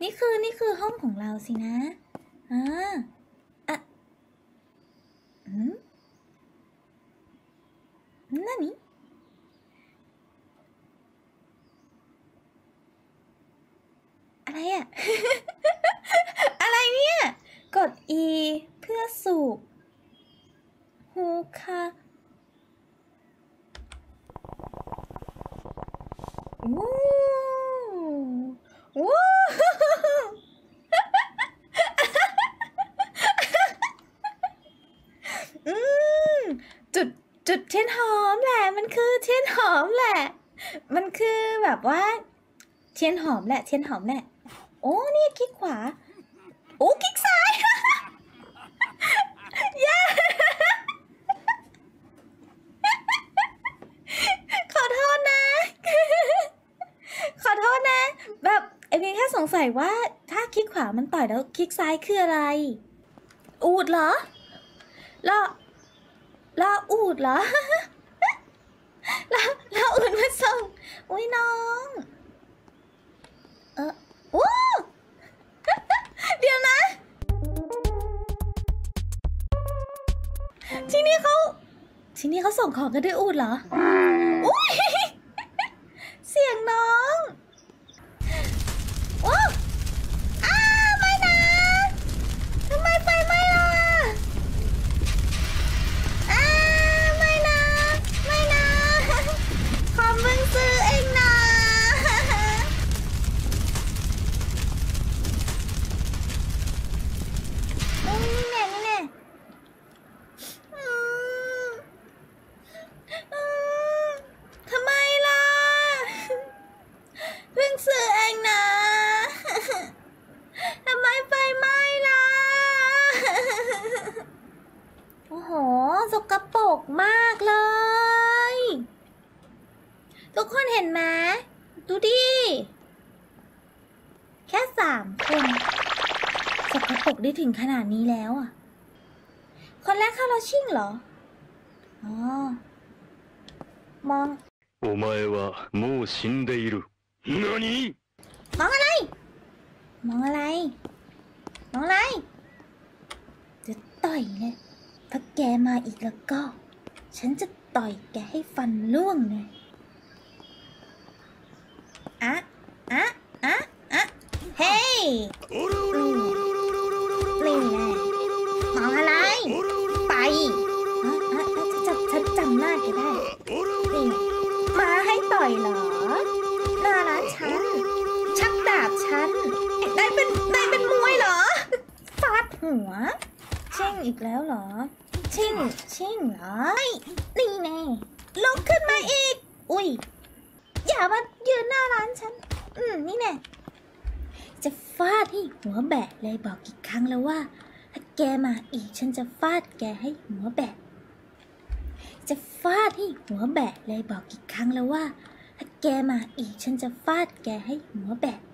นี่คือห้องของเราสินะนั่นนี่อะไรอะ อะไรเนี่ยกด E เพื่อสูบฮูคาว้าวจุดเทียนหอมแหละมันคือเทียนหอมแหละมันคือแบบว่าเทียนหอมแหละโอ้นี่คลิกขวาโอ้คลิกซ้าย ย่า ขอโทษนะ แบบเพียงแค่สงสัยว่าถ้าคลิกขวามันต่อยแล้วคลิกซ้ายคืออะไรอูดเหรอล่ออูดเหรอ ล่ออูดมาส่งอุ้ยน้องโอ้ เดี๋ยวนะที่นี่เขาส่งของกันด้วยอูดเหรออุ้ย เสียงน้องโอ้ไม่นะทำไมไฟไหม้เราไม่นะขอมึงซื้อเองนะนี่แน่ทำไมล่ะเพิ่งซื้อเองนะทำไมไฟไหม้ล่ะโอ้โหสกปรกมากเลยทุกคนเห็นไหมดูดิแค่3 คนสกปรกได้ถึงขนาดนี้แล้วอ่ะคนแรกเข้าเราชิ่งเหรออ๋อมองお前はもう死んでいる。何？ มองอะไรจะต่อยเลยถ้าแกมาอีกแล้วก็ฉันจะต่อยแกให้ฟันร่วงเลยเฮ้ยนี่ไงมองอะไรไปฉันจำหน้าแกได้นี่มาให้ต่อยเหรอหน้าร้านฉันชักดาบฉันนายเป็นมวยเหรอฟาดหัวชิ่งอีกแล้วเหรอชิ่งเหรอนี่แน่ลุกขึ้นมาอีกอุ้ยอย่ามายืนหน้าร้านฉันนี่แน่จะฟาดให้หัวแบะเลยบอกกี่ครั้งแล้วว่าถ้าแกมาอีกฉันจะฟาดแกให้หัวแบะจะฟาดให้หัวแบะเลยบอกกี่ครั้งแล้วว่าถ้าแกมาอีกฉันจะฟาดแกให้หัวแบะ